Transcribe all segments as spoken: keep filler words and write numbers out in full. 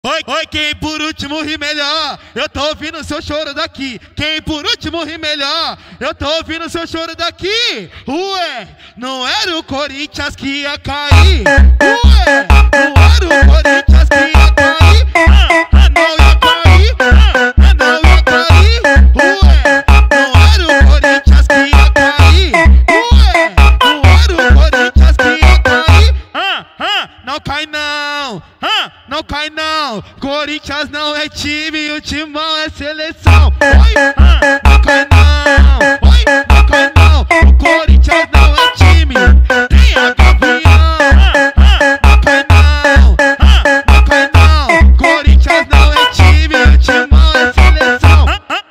Oi, oi, quem por último ri melhor, eu tô ouvindo seu choro daqui. Quem por último ri melhor, eu tô ouvindo seu choro daqui. Ué, não era o Corinthians que ia cair. Ué, não era o Corinthians que ia cair. Ah, ah, não ia cair. Ah, ah, não ia cair. Ué, não era o Corinthians que ia cair. Ué, não era o Corinthians que ia cair. Ah, ah, não cai não. Ah, não cai não. Corinthians não é time, o timão é seleção. Oi, ah, não cai não. Oi, não cai não. O Corinthians não é time, tem a Gavião. Ah, ah, não cai não. Ah, não cai não. Corinthians não é time, o timão é seleção.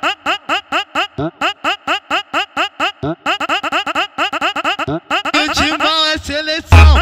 O timão é seleção.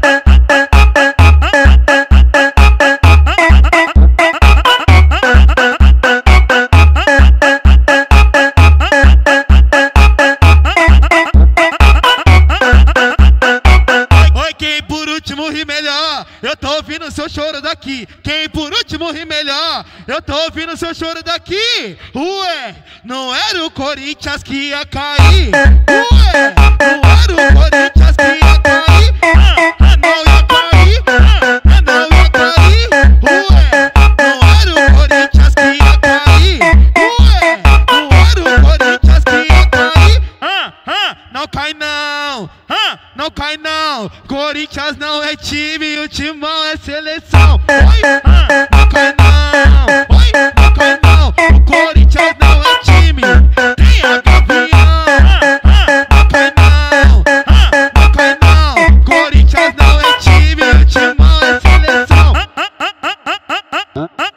Ri melhor, eu tô ouvindo seu choro daqui. Quem por último ri melhor, eu tô ouvindo seu choro daqui. Ué, não era o Corinthians que ia cair. Ué, não era o Corinthians que ia cair. Ah, ah, não ia cair. Ah, ah, não ia cair. Ué, não era o Corinthians que ia cair. Ué, não era o Corinthians que ia cair. Ah, ah, não cai não. Ah, não cai não. Corinthians não é time, o timão é seleção. Oi, ah, não cai não. Oi, não cai não. O Corinthians não é time, tem a Gavião. Ah, ah, não cai não. Ah, não cai não. Corinthians não é time, o timão é seleção. Ah, ah, ah, ah, ah, ah.